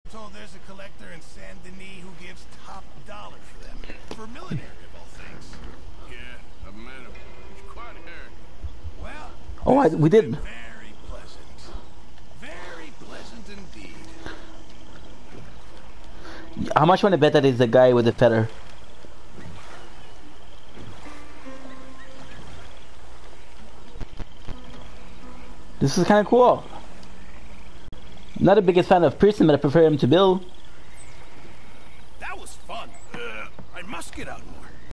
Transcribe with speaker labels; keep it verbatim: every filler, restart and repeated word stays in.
Speaker 1: Told there's a collector in Saint Denis who gives top dollar for them. For military of all things.
Speaker 2: Yeah, I've met him. He's quite a character.
Speaker 1: Well,
Speaker 3: Oh, I, we did.
Speaker 1: very pleasant. Very pleasant indeed.
Speaker 3: How much you want to bet that is the guy with the feather? This is kind of cool. I'm not the biggest fan of Pearson, but I prefer him to Bill.
Speaker 1: That was fun. Uh, I must get out more.